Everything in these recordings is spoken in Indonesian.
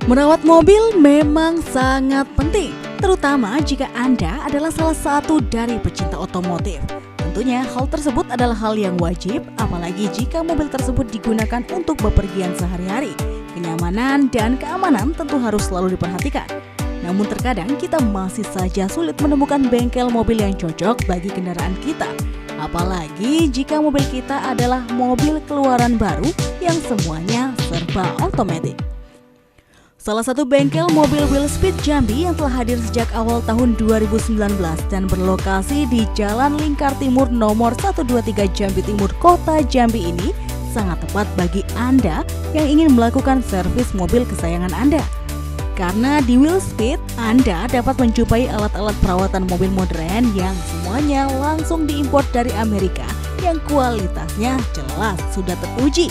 Merawat mobil memang sangat penting, terutama jika Anda adalah salah satu dari pecinta otomotif. Tentunya hal tersebut adalah hal yang wajib, apalagi jika mobil tersebut digunakan untuk bepergian sehari-hari. Kenyamanan dan keamanan tentu harus selalu diperhatikan. Namun terkadang kita masih saja sulit menemukan bengkel mobil yang cocok bagi kendaraan kita. Apalagi jika mobil kita adalah mobil keluaran baru yang semuanya serba otomatis. Salah satu bengkel mobil Wheelspeed Jambi yang telah hadir sejak awal tahun 2019 dan berlokasi di Jalan Lingkar Timur nomor 123 Jambi Timur, Kota Jambi ini sangat tepat bagi Anda yang ingin melakukan servis mobil kesayangan Anda. Karena di Wheelspeed, Anda dapat menjumpai alat-alat perawatan mobil modern yang semuanya langsung diimpor dari Amerika yang kualitasnya jelas sudah teruji.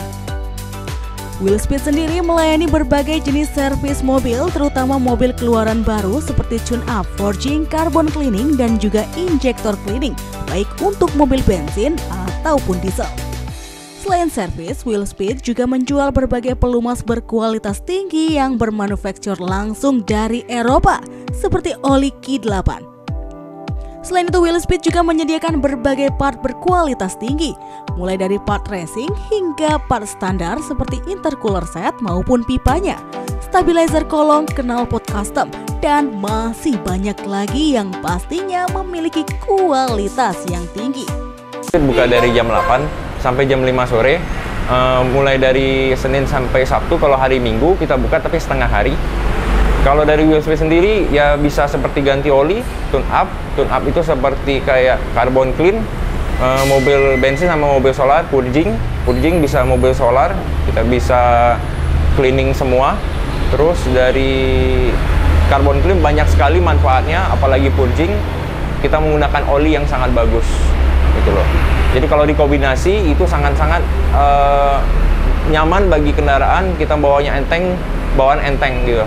Wheelspeed sendiri melayani berbagai jenis servis mobil, terutama mobil keluaran baru seperti tune-up, forging, carbon cleaning, dan juga injektor cleaning, baik untuk mobil bensin ataupun diesel. Selain servis, Wheelspeed juga menjual berbagai pelumas berkualitas tinggi yang bermanufaktur langsung dari Eropa, seperti oli Q8. Selain itu, Wheelspeed juga menyediakan berbagai part berkualitas tinggi, mulai dari part racing hingga part standar seperti intercooler set maupun pipanya, stabilizer kolong, knalpot custom, dan masih banyak lagi yang pastinya memiliki kualitas yang tinggi. Buka dari jam 8 sampai jam 5 sore, mulai dari Senin sampai Sabtu. Kalau hari Minggu kita buka tapi setengah hari. Kalau dari Wheelspeed sendiri ya bisa seperti ganti oli, tune up itu seperti kayak carbon clean, mobil bensin sama mobil solar, purging bisa mobil solar, kita bisa cleaning semua. Terus dari carbon clean banyak sekali manfaatnya, apalagi purging, kita menggunakan oli yang sangat bagus, gitu loh. Jadi kalau dikombinasi itu sangat-sangat nyaman bagi kendaraan, kita bawaan enteng gitu.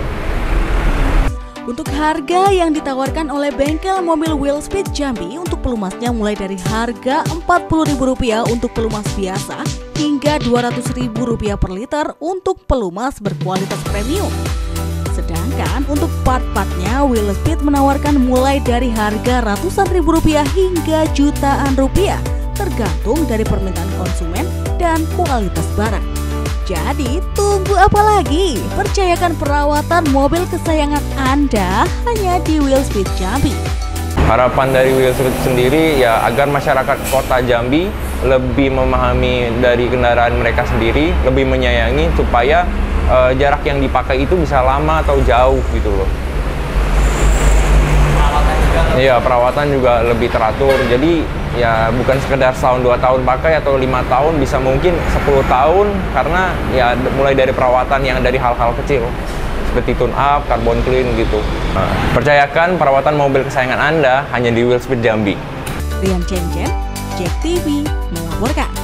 Untuk harga yang ditawarkan oleh bengkel mobil Wheelspeed Jambi untuk pelumasnya mulai dari harga Rp40.000 untuk pelumas biasa hingga Rp200.000 per liter untuk pelumas berkualitas premium. Sedangkan untuk part-partnya Wheelspeed menawarkan mulai dari harga ratusan ribu rupiah hingga jutaan rupiah, tergantung dari permintaan konsumen dan kualitas barang. Jadi, tunggu apa lagi? Percayakan perawatan mobil kesayangan Anda hanya di Wheelspeed Jambi. Harapan dari Wheelspeed sendiri ya agar masyarakat Kota Jambi lebih memahami dari kendaraan mereka sendiri, lebih menyayangi supaya jarak yang dipakai itu bisa lama atau jauh gitu loh. Iya, perawatan juga lebih teratur. Jadi ya bukan sekedar setahun 2 tahun pakai atau 5 tahun, bisa mungkin 10 tahun karena ya mulai dari perawatan yang dari hal-hal kecil seperti tune up, carbon clean gitu. Percayakan perawatan mobil kesayangan Anda hanya di Wheelspeed Jambi. Rian Chen, JEK TV melaporkan.